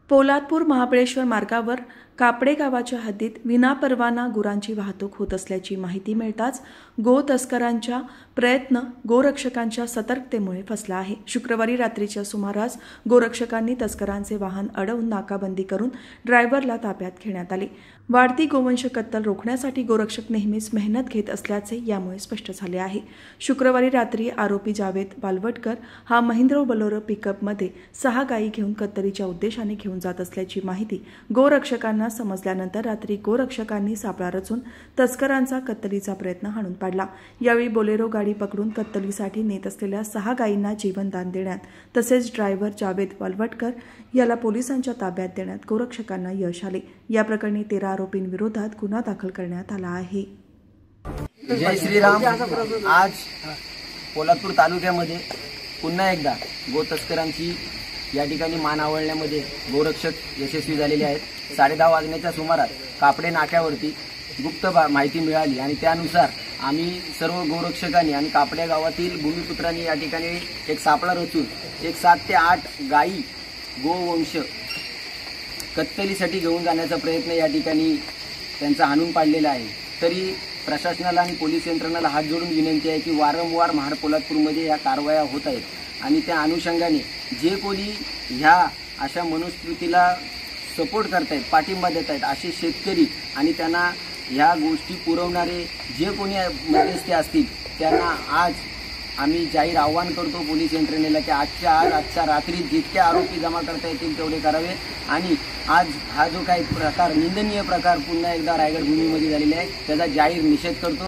पोलादपूर महाबळेश्वर मार्गावर कापडे गावाच्या हद्दीत विनापरवाना गुरांची वाहतूक होत असल्याची माहिती मिळताच गो तस्करांच्या प्रयत्न गोरक्षकांच्या सतर्कतेमुळे फसला आहे। शुक्रवारी रात्रीच्या सुमारास गोरक्षकांनी तस्करांचे वाहन अडवून नाकाबंदी करून ड्रायव्हरला ताब्यात घेण्यात आले। वाढती गोवंश कत्तल रोखण्यासाठी गोरक्षक नेहमीच मेहनत घेत असल्याचे यामुळे स्पष्ट झाले आहे। शुक्रवारी रात्री आरोपी जावेद वालवटकर हा महिंद्रा बोलेरो पिकअपमध्ये 6 गायी घेऊन कत्तलीच्या उद्देशाने घेऊन जात असल्याची माहिती गोरक्षकांना समजल्यानंतर रात्री गोरक्षकांनी सापळा रचून तस्करांचा कत्तलीचा प्रयत्न हाणून पाडला। यावेळी बोलेरो गाडी पकडून कत्तलीसाठी नेत असलेल्या 6 गायींना जीवनदान देण्यात तसेच ड्रायव्हर जावेद वालवटकर याला पोलिसांच्या ताब्यात देण्यात गोरक्षकांना यश आले। या प्रकरणी 13 आरोपींविरोधात गुन्हा दाखल करण्यात आला आहे। जय श्रीराम। आज पोलादपूर तालुक्यामध्ये पुन्हा एकदा गो तस्करांची या ठिकाणी मान आवळण्यामध्ये गोरक्षक यशस्वी झालेले आहेत। 10:30 वाजण्याच्या सुमारास कापडे नाक्यावरती गुप्त माहिती मिळाली आणि त्यानुसार आम्ही सर्व गोरक्षकांनी आणि कापड्या गावातील भूमिपुत्रांनी या ठिकाणी एक सापळा रचून 7 ते 8 गायी गोवंश कत्तलीसाठी घेऊन जाण्याचा प्रयत्न या ठिकाणी त्यांचा हाणून पाडलेला आहे। तरी प्रशासनाला आणि पोलीस यंत्रणाला हात जोडून विनंती आहे की वारंवार महाड पोलादपूरमध्ये या कारवाया होत आहेत आणि त्या अनुषंगाने जे कोणी ह्या अशा मनुस्मृतीला सपोर्ट करतायत, पाठिंबा देत आहेत असे शेतकरी आणि त्यांना ह्या गोष्टी पुरवणारे जे कोणी मध्यस्थी असतील त्यांना आज आम्ही जाहीर आव्हान करतो पोलीस यंत्रणेला की आजच्या रात्री जितके आरोपी जमा करता येतील तेवढे करावे आणि आज हा जो काही प्रकार निंदनीय प्रकार पुन्हा एकदा रायगड भूमीमध्ये झालेला आहे त्याचा जाहीर निषेध करतो।